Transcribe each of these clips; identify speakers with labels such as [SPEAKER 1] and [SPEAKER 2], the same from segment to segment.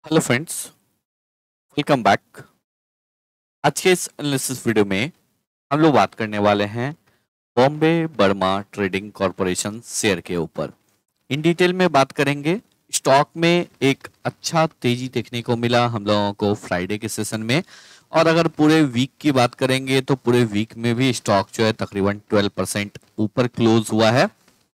[SPEAKER 1] Hello friends, welcome back. आज के इस एनालिसिस वीडियो में हम लोग बात करने वाले हैं Bombay Burma trading corporation share के ऊपर। इन डिटेल में बात करेंगे। स्टॉक में एक अच्छा तेजी देखने को मिला हम लोगों को फ्राइडे के सेशन में, और अगर पूरे वीक की बात करेंगे तो पूरे वीक में भी स्टॉक जो है तकरीबन 12% ऊपर क्लोज हुआ है।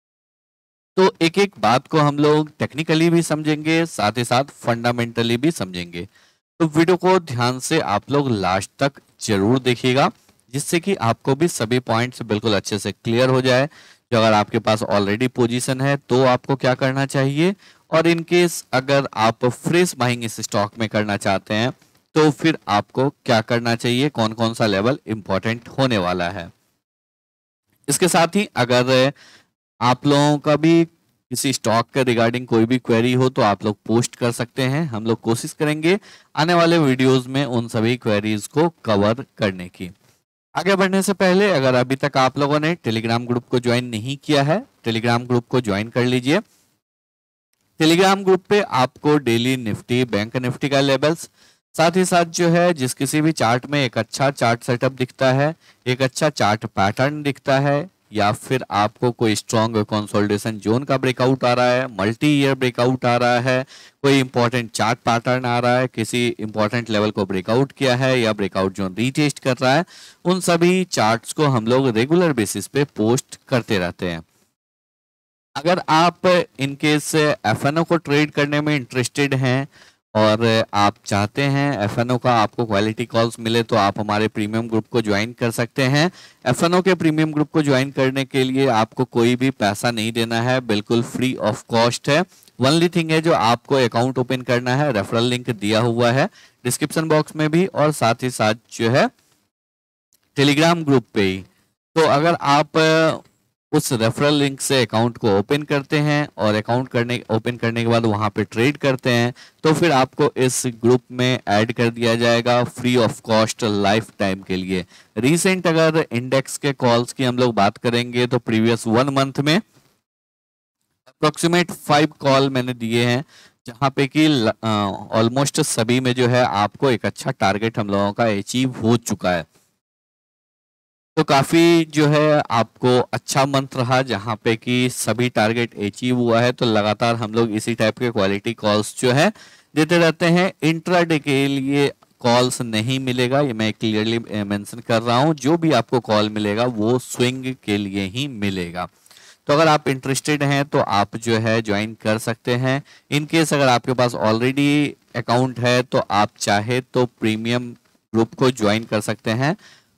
[SPEAKER 1] तो एक एक बात को हम लोग टेक्निकली भी समझेंगे, साथ ही साथ फंडामेंटली भी समझेंगे। तो वीडियो को ध्यान से आप लोग लास्ट तक जरूर देखिएगा, जिससे कि आपको भी सभी पॉइंट्स बिल्कुल अच्छे से क्लियर हो जाए। जो अगर आपके पास ऑलरेडी पोजीशन है तो आपको क्या करना चाहिए, और इन केस अगर आप फ्रेश बाइंग इस स्टॉक में करना चाहते हैं तो फिर आपको क्या करना चाहिए, कौन कौन सा लेवल इंपॉर्टेंट होने वाला है। इसके साथ ही अगर आप लोगों का भी किसी स्टॉक के रिगार्डिंग कोई भी क्वेरी हो तो आप लोग पोस्ट कर सकते हैं। हम लोग कोशिश करेंगे आने वाले वीडियोस में उन सभी क्वेरीज को कवर करने की। आगे बढ़ने से पहले अगर अभी तक आप लोगों ने टेलीग्राम ग्रुप को ज्वाइन नहीं किया है, टेलीग्राम ग्रुप को ज्वाइन कर लीजिए। टेलीग्राम ग्रुप पे आपको डेली निफ्टी, बैंक निफ्टी का लेवल्स, साथ ही साथ जो है जिस किसी भी चार्ट में एक अच्छा चार्ट सेटअप दिखता है, एक अच्छा चार्ट पैटर्न दिखता है, या फिर आपको कोई स्ट्रॉन्ग कंसोलिडेशन जोन का ब्रेकआउट आ रहा है, मल्टी ईयर ब्रेकआउट आ रहा है, कोई इंपॉर्टेंट चार्ट पैटर्न आ रहा है, किसी इंपॉर्टेंट लेवल को ब्रेकआउट किया है या ब्रेकआउट जोन रीटेस्ट कर रहा है, उन सभी चार्ट्स को हम लोग रेगुलर बेसिस पे पोस्ट करते रहते हैं। अगर आप इनकेस एफएनओ को ट्रेड करने में इंटरेस्टेड हैं और आप चाहते हैं एफएनओ का आपको क्वालिटी कॉल्स मिले, तो आप हमारे प्रीमियम ग्रुप को ज्वाइन कर सकते हैं। एफएनओ के प्रीमियम ग्रुप को ज्वाइन करने के लिए आपको कोई भी पैसा नहीं देना है, बिल्कुल फ्री ऑफ कॉस्ट है। ओनली थिंग है जो आपको अकाउंट ओपन करना है, रेफरल लिंक दिया हुआ है डिस्क्रिप्शन बॉक्स में भी, और साथ ही साथ जो है टेलीग्राम ग्रुप पे ही। तो अगर आप उस रेफरल लिंक से अकाउंट को ओपन करते हैं और ओपन करने के बाद वहां पे ट्रेड करते हैं, तो फिर आपको इस ग्रुप में ऐड कर दिया जाएगा free of cost life time के लिए। रीसेंट अगर इंडेक्स के कॉल्स की हम लोग बात करेंगे तो प्रीवियस 1 मंथ में अप्रोक्सीमेट 5 कॉल मैंने दिए हैं, जहां पे कि ऑलमोस्ट सभी में जो है आपको एक अच्छा टारगेट हम लोगों का अचीव हो चुका है। तो काफी जो है आपको अच्छा मंथ रहा जहां पे कि सभी टारगेट अचीव हुआ है। तो लगातार हम लोग इसी टाइप के क्वालिटी कॉल्स जो है देते रहते हैं। इंट्राडे के लिए कॉल्स नहीं मिलेगा, ये मैं क्लियरली मेंशन कर रहा हूं। जो भी आपको कॉल मिलेगा वो स्विंग के लिए ही मिलेगा। तो अगर आप इंटरेस्टेड हैं तो आप जो है ज्वाइन कर सकते हैं। इन केस अगर आपके पास ऑलरेडी अकाउंट है तो आप चाहे तो प्रीमियम ग्रुप को ज्वाइन कर सकते हैं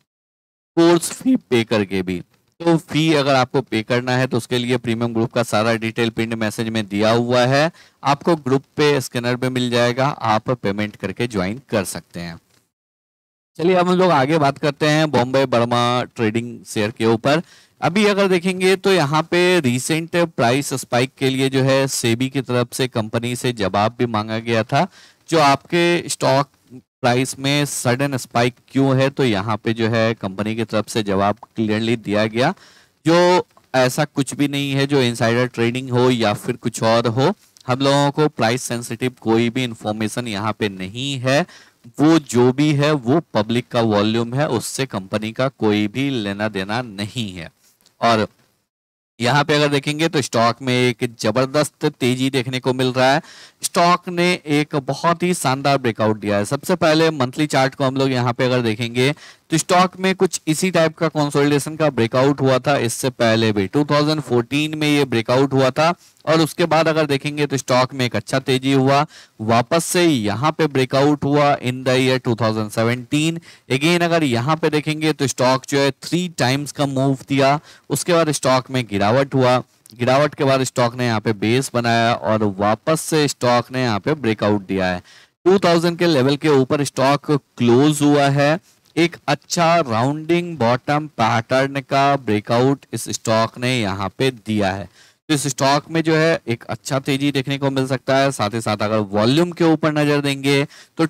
[SPEAKER 1] कोर्स फी पे करके भी। तो फी अगर आपको पे करना है तो उसके लिए प्रीमियम ग्रुप का सारा डिटेल पिन मैसेज में दिया हुआ है, आपको ग्रुप पे स्कैनर पे मिल जाएगा, आप पेमेंट करके ज्वाइन कर सकते हैं। चलिए अब हम लोग आगे बात करते हैं बॉम्बे बर्मा ट्रेडिंग शेयर के ऊपर। अभी अगर देखेंगे तो यहाँ पे रिसेंट प्राइस स्पाइक के लिए जो है सेबी की तरफ से कंपनी से जवाब भी मांगा गया था। जो आपके स्टॉक प्राइस में सडन स्पाइक क्यों है, तो यहाँ पे जो है कंपनी की तरफ से जवाब क्लियरली दिया गया। जो ऐसा कुछ भी नहीं है जो इनसाइडर ट्रेडिंग हो या फिर कुछ और हो, हम लोगों को प्राइस सेंसिटिव कोई भी इंफॉर्मेशन यहाँ पे नहीं है। वो जो भी है वो पब्लिक का वॉल्यूम है, उससे कंपनी का कोई भी लेना देना नहीं है। और यहाँ पे अगर देखेंगे तो स्टॉक में एक जबरदस्त तेजी देखने को मिल रहा है। स्टॉक ने एक बहुत ही शानदार ब्रेकआउट दिया है। सबसे पहले मंथली चार्ट को हम लोग यहाँ पे अगर देखेंगे तो स्टॉक में कुछ इसी टाइप का कंसोलिडेशन का ब्रेकआउट हुआ था। इससे पहले भी 2014 में ये ब्रेकआउट हुआ था, और उसके बाद अगर देखेंगे तो स्टॉक में एक अच्छा तेजी हुआ, वापस से यहाँ पे ब्रेकआउट हुआ इन द ईयर 2017। अगेन अगर यहाँ पे देखेंगे तो स्टॉक जो है 3 टाइम्स का मूव दिया, उसके बाद स्टॉक में गिरावट हुआ, गिरावट के बाद स्टॉक ने यहाँ पे बेस बनाया और वापस से स्टॉक ने यहाँ पे ब्रेकआउट दिया है। 2000 के लेवल के ऊपर स्टॉक क्लोज हुआ है। एक अच्छा राउंडिंग बॉटम पैटर्न का ब्रेकआउट इस स्टॉक ने यहाँ पे दिया है। तो इस स्टॉक में जो है एक अच्छा तेजी देखने को मिल सकता है। साथ ही साथ अगर वॉल्यूम के ऊपर नजर देंगे तो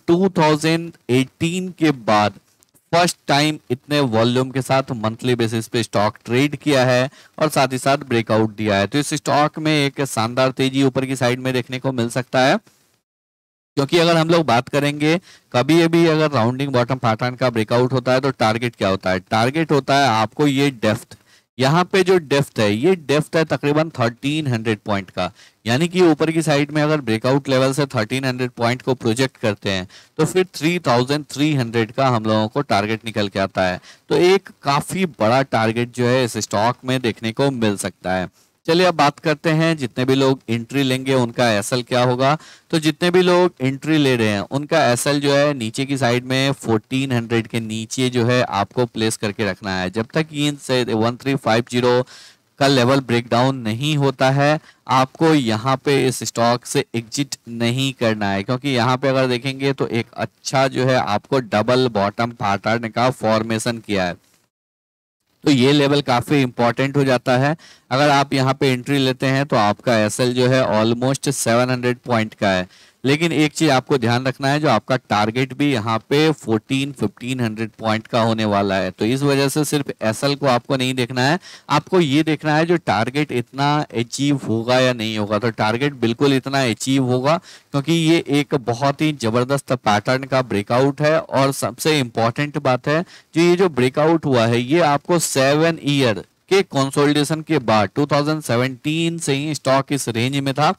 [SPEAKER 1] 2018 के बाद फर्स्ट टाइम इतने वॉल्यूम के साथ मंथली बेसिस पे स्टॉक ट्रेड किया है और साथ ही साथ ब्रेकआउट दिया है। तो इस स्टॉक में एक शानदार तेजी ऊपर की साइड में देखने को मिल सकता है। क्योंकि अगर हम लोग बात करेंगे कभी भी अगर राउंडिंग बॉटम पैटर्न का ब्रेकआउट होता है तो टारगेट क्या होता है, टारगेट होता है आपको ये डेप्थ, यहाँ पे जो डेप्थ है ये डेप्थ है तकरीबन 1300 पॉइंट का, यानी कि ऊपर की साइड में अगर ब्रेकआउट लेवल से 1300 पॉइंट को प्रोजेक्ट करते हैं तो फिर 3300 का हम लोगों को टारगेट निकल के आता है। तो एक काफी बड़ा टारगेट जो है इस स्टॉक में देखने को मिल सकता है। चलिए अब बात करते हैं जितने भी लोग एंट्री लेंगे उनका एसएल क्या होगा। तो जितने भी लोग एंट्री ले रहे हैं उनका एसएल जो है नीचे की साइड में 1400 के नीचे जो है आपको प्लेस करके रखना है। जब तक ये 1350 का लेवल ब्रेकडाउन नहीं होता है आपको यहाँ पे इस स्टॉक से एग्जिट नहीं करना है, क्योंकि यहाँ पे अगर देखेंगे तो एक अच्छा जो है आपको डबल बॉटम पैटर्न का फॉर्मेशन किया है। तो ये लेवल काफी इंपॉर्टेंट हो जाता है। अगर आप यहाँ पे एंट्री लेते हैं तो आपका एसएल जो है ऑलमोस्ट 700 पॉइंट का है, लेकिन एक चीज आपको ध्यान रखना है जो आपका टारगेट भी यहाँ पे 1500 पॉइंट का होने वाला है। तो इस वजह से सिर्फ एसएल को आपको नहीं देखना है, आपको ये देखना है जो टारगेट इतना अचीव होगा या नहीं होगा। तो टारगेट बिल्कुल इतना अचीव होगा, क्योंकि ये एक बहुत ही जबरदस्त पैटर्न का ब्रेकआउट है। और सबसे इंपॉर्टेंट बात है जो ये जो ब्रेकआउट हुआ है ये आपको 7 ईयर के कंसोलिडेशन के बाद 2017 से ही स्टॉक इस रेंज में था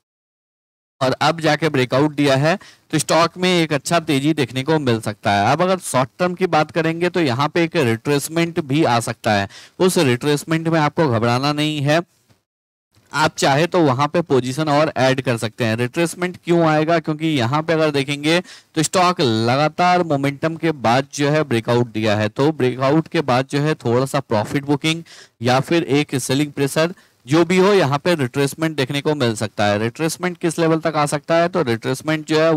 [SPEAKER 1] और अब जाके ब्रेकआउट दिया है, तो स्टॉक में एक अच्छा तेजी देखने को मिल सकता है। अब अगर शॉर्ट टर्म की बात करेंगे तो यहाँ पे एक रिट्रेसमेंट भी आ सकता है। उस रिट्रेसमेंट में आपको घबराना नहीं है, आप चाहे तो वहां पे पोजीशन और ऐड कर सकते हैं। रिट्रेसमेंट क्यों आएगा, क्योंकि यहाँ पे अगर देखेंगे तो स्टॉक लगातार मोमेंटम के बाद जो है ब्रेकआउट दिया है, तो ब्रेकआउट के बाद जो है थोड़ा सा प्रॉफिट बुकिंग या फिर एक सेलिंग प्रेशर जो भी हो यहाँ पे रिट्रेसमेंट देखने को मिल सकता है। रिट्रेसमेंट किस लेवल तक आ सकता है, तो रिट्रेसमेंट जो है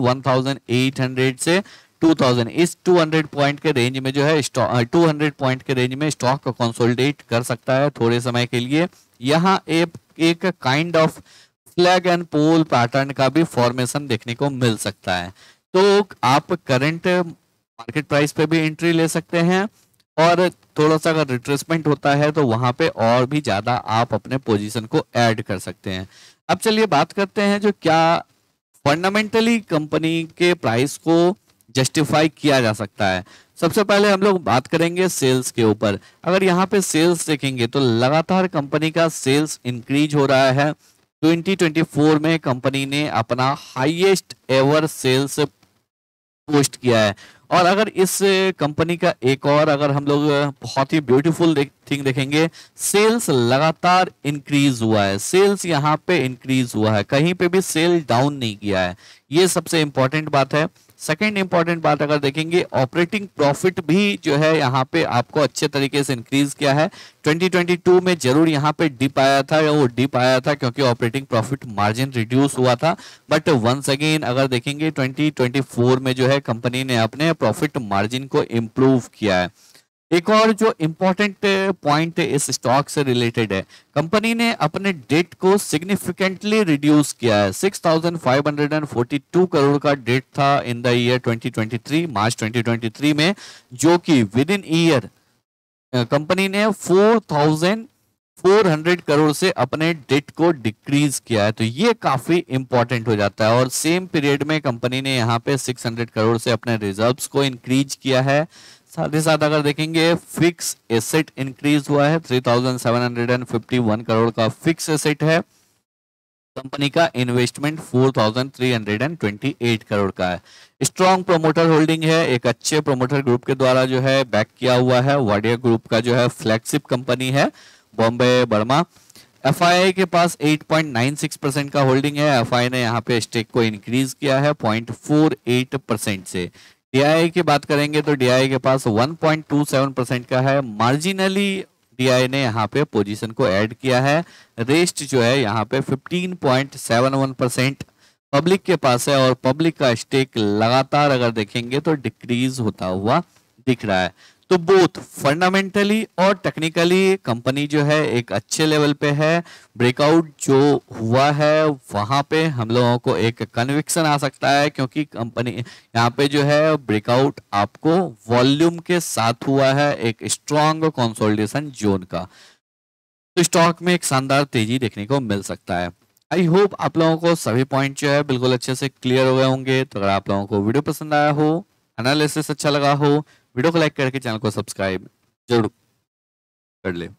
[SPEAKER 1] 1800 से 2000, इस 200 पॉइंट के रेंज में जो है 200 पॉइंट के रेंज में स्टॉक को कंसोलिडेट कर सकता है थोड़े समय के लिए। यहाँ एक kind of flag and pole pattern का भी फॉर्मेशन देखने को मिल सकता है। तो आप करंट मार्केट प्राइस पे भी एंट्री ले सकते हैं और थोड़ा सा अगर रिट्रेसमेंट होता है तो वहां पे और भी ज्यादा आप अपने पोजीशन को ऐड कर सकते हैं। अब चलिए बात करते हैं जो क्या फंडामेंटली कंपनी के प्राइस को जस्टिफाई किया जा सकता है। सबसे पहले हम लोग बात करेंगे सेल्स के ऊपर। अगर यहाँ पे सेल्स देखेंगे तो लगातार कंपनी का सेल्स इंक्रीज हो रहा है। 2024 में कंपनी ने अपना हाईएस्ट एवर सेल्स पोस्ट किया है। और अगर इस कंपनी का एक और अगर हम लोग बहुत ही ब्यूटीफुल थिंग देखेंगे, सेल्स लगातार इंक्रीज हुआ है, सेल्स यहाँ पे इंक्रीज हुआ है, कहीं पे भी सेल डाउन नहीं किया है, ये सबसे इंपॉर्टेंट बात है। सेकंड इंपॉर्टेंट बात अगर देखेंगे ऑपरेटिंग प्रॉफिट भी जो है यहाँ पे आपको अच्छे तरीके से इंक्रीज किया है। 2022 में जरूर यहाँ पे डिप आया था, वो डिप आया था क्योंकि ऑपरेटिंग प्रॉफिट मार्जिन रिड्यूस हुआ था, बट वंस अगेन अगर देखेंगे 2024 में जो है कंपनी ने अपने प्रॉफिट मार्जिन को इम्प्रूव किया है। एक और जो इम्पोर्टेंट पॉइंट इस स्टॉक से रिलेटेड है, कंपनी ने अपने डेट को सिग्निफिकेंटली रिड्यूस किया है। 6542 करोड़ का डेट था इन द ईयर 2023, मार्च 2023 में, जो कि विद इन ईयर कंपनी ने 4400 करोड़ से अपने डेट को डिक्रीज किया है। तो ये काफी इंपॉर्टेंट हो जाता है। और सेम पीरियड में कंपनी ने यहाँ पे 600 करोड़ से अपने रिजर्व्स को इंक्रीज किया है। साथ ही साथ अगर देखेंगे फिक्स एसेट इंक्रीज हुआ है, 3751 करोड़ का फिक्स एसेट है। कंपनी का इन्वेस्टमेंट 4328 करोड़ का है। स्ट्रॉन्ग प्रोमोटर होल्डिंग है, एक अच्छे प्रोमोटर ग्रुप के द्वारा जो है बैक किया हुआ है। वाडिया ग्रुप का जो है फ्लैगशिप कंपनी है बॉम्बे बर्मा। एफआईआई के पास 8.96% का होल्डिंग है। एफआईआई ने यहाँ पे स्टेक को इंक्रीज किया है 0.48% से। डीआई की बात करेंगे तो डीआई के पास 1.27% का है। मार्जिनली डीआई ने यहाँ पे पोजीशन को ऐड किया है। रेस्ट जो है यहाँ पे 15.71% पब्लिक के पास है और पब्लिक का स्टेक लगातार अगर देखेंगे तो डिक्रीज होता हुआ दिख रहा है। तो बोथ फंडामेंटली और टेक्निकली कंपनी जो है एक अच्छे लेवल पे है। ब्रेकआउट जो हुआ है वहां पे हम लोगों को एक कन्विक्शन आ सकता है, क्योंकि कंपनी यहाँ पे जो है ब्रेकआउट आपको वॉल्यूम के साथ हुआ है, एक स्ट्रॉन्ग कंसोलिडेशन जोन का। तो स्टॉक में एक शानदार तेजी देखने को मिल सकता है। आई होप आप लोगों को सभी पॉइंट जो है बिल्कुल अच्छे से क्लियर हो गए होंगे। तो अगर आप लोगों को वीडियो पसंद आया हो, एनालिसिस अच्छा लगा हो, वीडियो को लाइक करके चैनल को सब्सक्राइब जरूर कर ले।